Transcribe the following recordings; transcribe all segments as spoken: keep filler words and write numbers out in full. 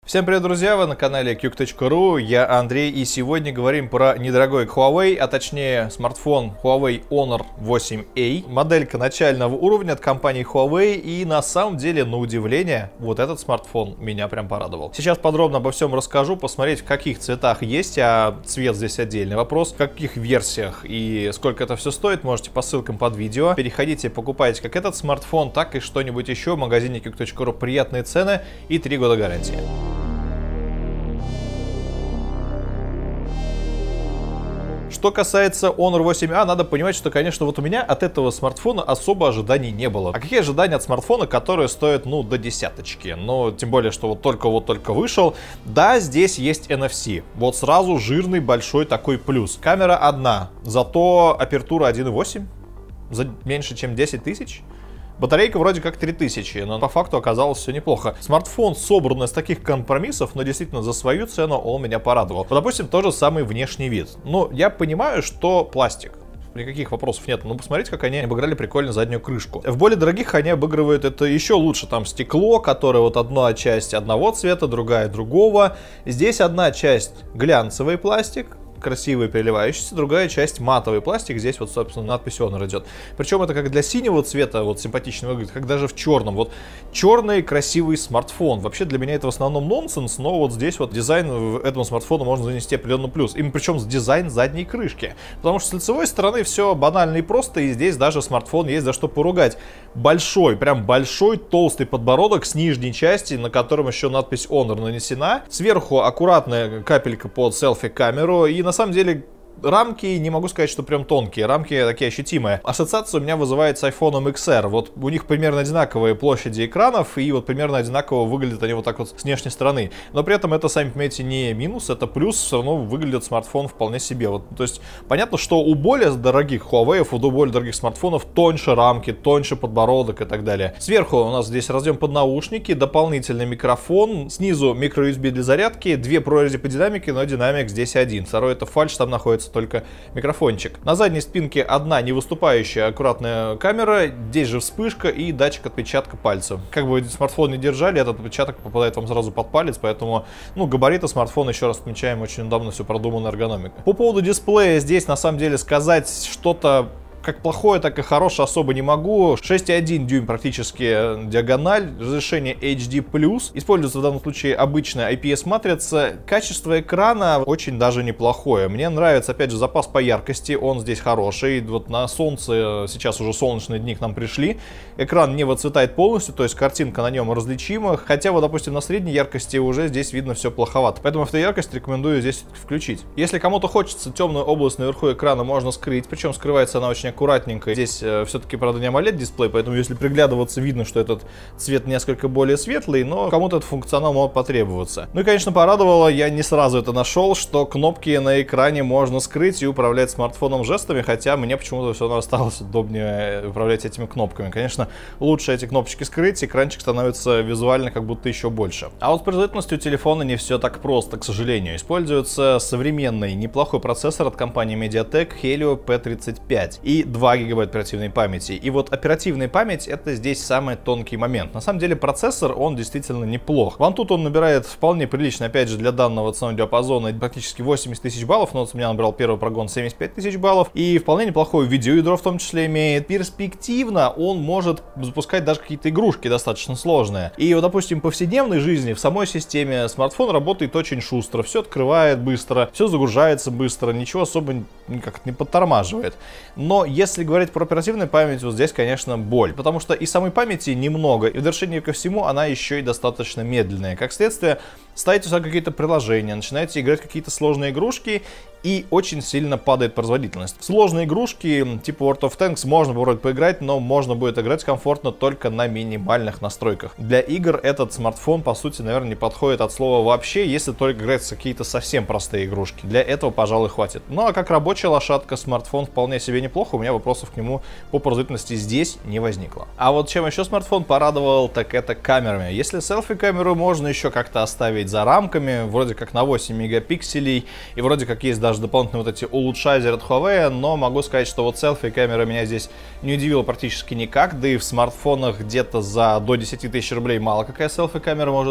Всем привет, друзья! Вы на канале Qik точка ру, я Андрей, и сегодня говорим про недорогой Huawei, а точнее смартфон Huawei Honor восемь эй. Моделька начального уровня от компании Huawei, и на самом деле, на удивление, вот этот смартфон меня прям порадовал. Сейчас подробно обо всем расскажу, посмотреть, в каких цветах есть, а цвет здесь отдельный вопрос, в каких версиях и сколько это все стоит, можете по ссылкам под видео. Переходите, покупайте как этот смартфон, так и что-нибудь еще в магазине Qik точка ру. Приятные цены и три года гарантии. Что касается Honor восемь а, надо понимать, что, конечно, вот у меня от этого смартфона особо ожиданий не было. А какие ожидания от смартфона, который стоит, ну, до десяточки? Ну, тем более, что вот только вот только вышел. Да, здесь есть эн эф си. Вот сразу жирный большой такой плюс. Камера одна, зато апертура один и восемь за меньше, чем десять тысяч. Батарейка вроде как три тысячи, но по факту оказалось все неплохо. Смартфон собран из таких компромиссов, но действительно за свою цену он меня порадовал. Вот, допустим, тот же самый внешний вид. Ну, я понимаю, что пластик. Никаких вопросов нет. Но посмотрите, как они обыграли прикольно заднюю крышку. В более дорогих они обыгрывают это еще лучше. Там стекло, которое вот одна часть одного цвета, другая другого. Здесь одна часть глянцевый пластик, красивый, переливающийся, другая часть матовый пластик. Здесь вот, собственно, надпись Honor идет. Причем это как для синего цвета вот симпатично выглядит, как даже в черном. Вот черный красивый смартфон. Вообще для меня это в основном нонсенс, но вот здесь вот дизайн этому смартфону можно занести определенный плюс. Им причем дизайн задней крышки. Потому что с лицевой стороны все банально и просто, и здесь даже смартфон есть за что поругать. Большой, прям большой толстый подбородок с нижней части, на котором еще надпись Honor нанесена. Сверху аккуратная капелька под селфи-камеру, и на самом деле рамки, не могу сказать, что прям тонкие, рамки такие ощутимые. Ассоциация у меня вызывает с айфоном икс эр. Вот у них примерно одинаковые площади экранов, и вот примерно одинаково выглядят они вот так вот с внешней стороны. Но при этом это, сами понимаете, не минус, это плюс, все равно выглядит смартфон вполне себе. Вот, то есть понятно, что у более дорогих Huawei, у более дорогих смартфонов тоньше рамки, тоньше подбородок и так далее. Сверху у нас здесь разъем под наушники, дополнительный микрофон, снизу микро ю эс би для зарядки, две прорези по динамике, но динамик здесь один. Второй это фальш, там находится только микрофончик. На задней спинке одна не выступающая аккуратная камера, здесь же вспышка и датчик отпечатка пальца. Как бы смартфон не держали, этот отпечаток попадает вам сразу под палец, поэтому, ну, габариты смартфона, еще раз отмечаем, очень удобно все продумана эргономика. По поводу дисплея здесь на самом деле сказать что-то как плохое, так и хорошее особо не могу. шесть и один дюйм практически диагональ, разрешение эйч ди плюс. Используется в данном случае обычная ай пи эс матрица. Качество экрана очень даже неплохое. Мне нравится, опять же, запас по яркости, он здесь хороший. Вот на солнце, сейчас уже солнечные дни к нам пришли. Экран не выцветает полностью, то есть картинка на нем различима. Хотя вот, допустим, на средней яркости уже здесь видно все плоховато. Поэтому автояркость рекомендую здесь включить. Если кому-то хочется темную область наверху экрана, можно скрыть. Причем скрывается она очень аккуратненько. Здесь э, все-таки, правда, не AMOLED дисплей, поэтому если приглядываться, видно, что этот цвет несколько более светлый, но кому-то этот функционал может потребоваться. Ну и, конечно, порадовало, я не сразу это нашел, что кнопки на экране можно скрыть и управлять смартфоном жестами, хотя мне почему-то все равно осталось удобнее управлять этими кнопками. Конечно, лучше эти кнопочки скрыть, экранчик становится визуально как будто еще больше. А вот с производительностью телефона не все так просто, к сожалению. Используется современный неплохой процессор от компании Mediatek Helio пи тридцать пять и два гигабайта оперативной памяти. И вот оперативная память — это здесь самый тонкий момент. На самом деле процессор, он действительно неплох. Вон тут он набирает вполне прилично, опять же, для данного ценового диапазона практически восемьдесят тысяч баллов, но вот у меня набрал первый прогон семьдесят пять тысяч баллов. И вполне неплохое видеоядро в том числе имеет. Перспективно он может запускать даже какие-то игрушки достаточно сложные. И вот, допустим, в повседневной жизни в самой системе смартфон работает очень шустро, все открывает быстро, все загружается быстро, ничего особо никак не подтормаживает. Но если говорить про оперативную память, вот здесь, конечно, боль. Потому что и самой памяти немного, и в довершение ко всему она еще и достаточно медленная. Как следствие, ставите сюда какие-то приложения, начинаете играть какие-то сложные игрушки, и очень сильно падает производительность. Сложные игрушки типа World of Tanks можно вроде поиграть, но можно будет играть комфортно только на минимальных настройках. Для игр этот смартфон, по сути, наверное, не подходит от слова вообще, если только играть в какие-то совсем простые игрушки. Для этого, пожалуй, хватит. Ну а как рабочая лошадка, смартфон вполне себе неплохо, у меня вопросов к нему по производительности здесь не возникло. А вот чем еще смартфон порадовал, так это камерами. Если селфи-камеру можно еще как-то оставить за рамками, вроде как на восемь мегапикселей, и вроде как есть даже дополнительные вот эти улучшайзеры от Huawei, но могу сказать, что вот селфи-камера меня здесь не удивила практически никак, да и в смартфонах где-то за до десяти тысяч рублей мало какая селфи-камера может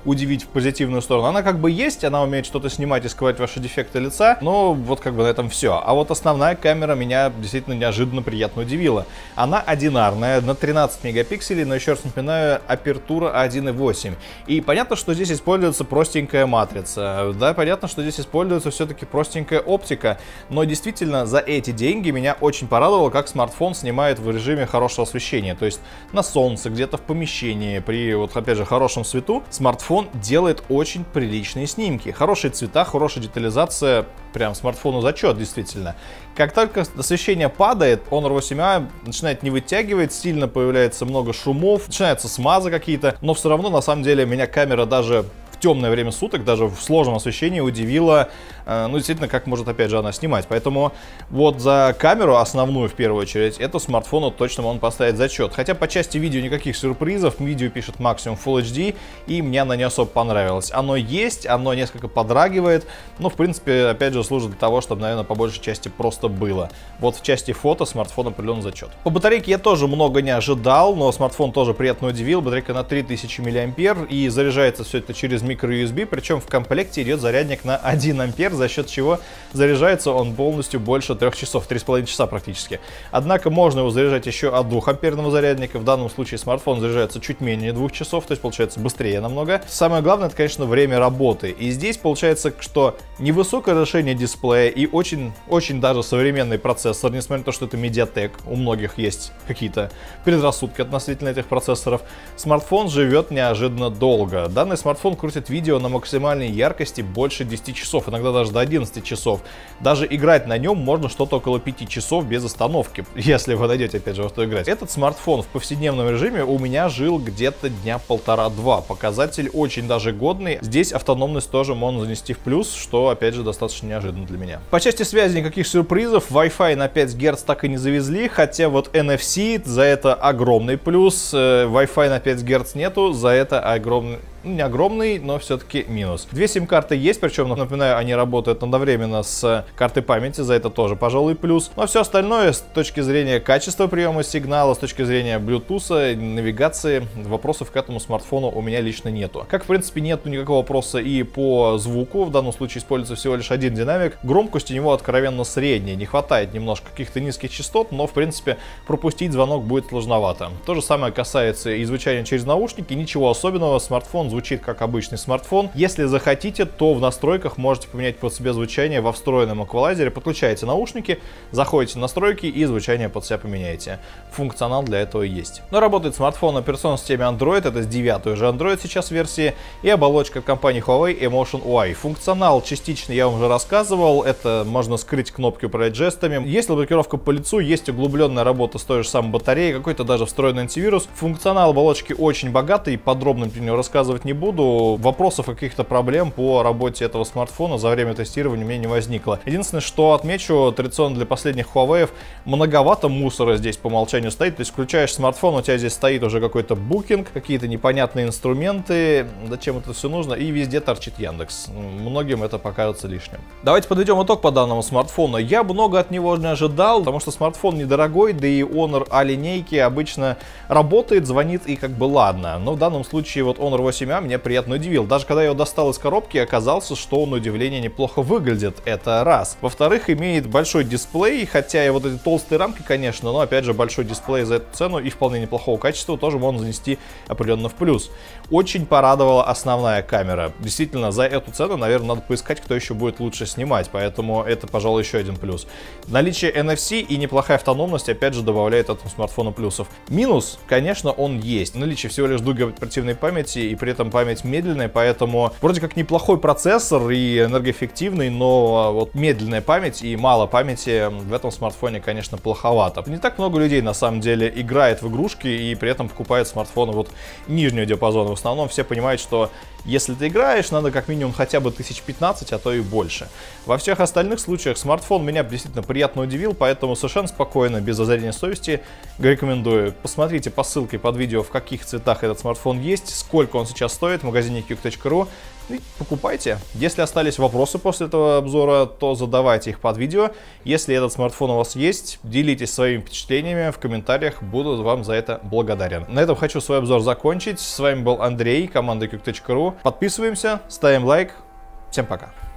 удивить в позитивную сторону. Она как бы есть, она умеет что-то снимать и скрывать ваши дефекты лица, но вот как бы на этом все. А вот основная камера меня действительно неожиданно приятно удивила. Она одинарная, на тринадцать мегапикселей, но еще раз напоминаю, апертура один и восемь. И понятно, что здесь используется простенькая матрица, да, понятно, что здесь используется все-таки простенькая оптика, но действительно за эти деньги меня очень порадовало, как смартфон снимает в режиме хорошего освещения, то есть на солнце, где-то в помещении, при вот опять же хорошем свету, смартфон делает очень приличные снимки, хорошие цвета, хорошая детализация, прям смартфону зачет, действительно. Как только освещение падает, Honor восемь а начинает не вытягивать, сильно появляется много шумов, начинаются смазы какие-то, но все равно на самом деле меня камера даже в темное время суток, даже в сложном освещении удивила, э, ну, действительно, как может, опять же, она снимать. Поэтому вот за камеру основную, в первую очередь, эту смартфону точно он поставить зачет. Хотя по части видео никаких сюрпризов, видео пишет максимум Full эйч ди, и мне оно не особо понравилось. Оно есть, оно несколько подрагивает, но, в принципе, опять же, служит для того, чтобы, наверное, по большей части просто было. Вот в части фото смартфон определенно зачет. По батарейке я тоже много не ожидал, но смартфон тоже приятно удивил. Батарейка на три тысячи миллиампер, и заряжается все это через микро-ю эс би, причем в комплекте идет зарядник на один ампер, за счет чего заряжается он полностью больше трех часов, три с половиной часа практически. Однако можно его заряжать еще от двухамперного зарядника, в данном случае смартфон заряжается чуть менее двух часов, то есть получается быстрее намного. Самое главное, это, конечно, время работы, и здесь получается, что невысокое разрешение дисплея и очень, очень даже современный процессор, несмотря на то, что это Mediatek, у многих есть какие-то предрассудки относительно этих процессоров, смартфон живет неожиданно долго. Данный смартфон крутит видео на максимальной яркости больше десяти часов, иногда даже до одиннадцати часов. Даже играть на нем можно что-то около пяти часов без остановки, если вы найдете, опять же, во что играть. Этот смартфон в повседневном режиме у меня жил где-то дня полтора-два. Показатель очень даже годный. Здесь автономность тоже можно занести в плюс, что, опять же, достаточно неожиданно для меня. По части связи никаких сюрпризов. Wi-Fi на пять герц так и не завезли, хотя вот эн эф си за это огромный плюс. Wi-Fi на пять герц нету, за это огромный... Не огромный, но все-таки минус. Две сим-карты есть, причем, напоминаю, они работают одновременно с картой памяти, за это тоже, пожалуй, плюс. Но все остальное с точки зрения качества приема сигнала, с точки зрения Bluetooth, навигации, вопросов к этому смартфону у меня лично нету. Как, в принципе, нету никакого вопроса и по звуку, в данном случае используется всего лишь один динамик. Громкость у него откровенно средняя, не хватает немножко каких-то низких частот, но, в принципе, пропустить звонок будет сложновато. То же самое касается и звучания через наушники, ничего особенного, смартфон звучит как обычный смартфон. Если захотите, то в настройках можете поменять под себя звучание во встроенном эквалайзере. Подключаете наушники, заходите в настройки и звучание под себя поменяете. Функционал для этого есть. Но работает смартфон на операционной системе Android, это с девятой уже Android сейчас версии, и оболочка от компании Huawei Emotion ю ай. Функционал частично я вам уже рассказывал, это можно скрыть кнопки, управлять жестами. Есть блокировка по лицу, есть углубленная работа с той же самой батареей, какой-то даже встроенный антивирус. Функционал оболочки очень богатый, подробно про него рассказывать не буду. Вопросов каких-то проблем по работе этого смартфона за время тестирования у меня не возникло. Единственное, что отмечу, традиционно для последних Huawei, многовато мусора здесь по умолчанию стоит. То есть включаешь смартфон, у тебя здесь стоит уже какой-то букинг, какие-то непонятные инструменты. Зачем это все нужно? И везде торчит Яндекс. Многим это покажется лишним. Давайте подведем итог по данному смартфону. Я много от него не ожидал, потому что смартфон недорогой, да и Honor А линейки обычно работает, звонит и как бы ладно. Но в данном случае вот Honor восемь а меня приятно удивил. Даже когда я его достал из коробки, оказалось, что он, на удивление, неплохо выглядит. Это раз. Во-вторых, имеет большой дисплей, хотя и вот эти толстые рамки, конечно, но опять же большой дисплей за эту цену и вполне неплохого качества тоже можно занести определенно в плюс. Очень порадовала основная камера. Действительно, за эту цену, наверное, надо поискать, кто еще будет лучше снимать, поэтому это, пожалуй, еще один плюс. Наличие эн эф си и неплохая автономность, опять же, добавляет этому смартфону плюсов. Минус, конечно, он есть. Наличие всего лишь двух гигабайт оперативной памяти и при этом память медленная, поэтому вроде как неплохой процессор и энергоэффективный, но вот медленная память и мало памяти в этом смартфоне, конечно, плоховато. Не так много людей, на самом деле, играет в игрушки и при этом покупает смартфоны вот нижнего диапазона. В основном все понимают, что если ты играешь, надо как минимум хотя бы тысяч пятнадцать, а то и больше. Во всех остальных случаях смартфон меня действительно приятно удивил, поэтому совершенно спокойно, без зазрения совести, рекомендую. Посмотрите по ссылке под видео, в каких цветах этот смартфон есть, сколько он сейчас стоит в магазине кик точка ру. И покупайте. Если остались вопросы после этого обзора, то задавайте их под видео. Если этот смартфон у вас есть, делитесь своими впечатлениями в комментариях, буду вам за это благодарен. На этом хочу свой обзор закончить. С вами был Андрей, команда Quick точка ру. Подписываемся, ставим лайк. Всем пока.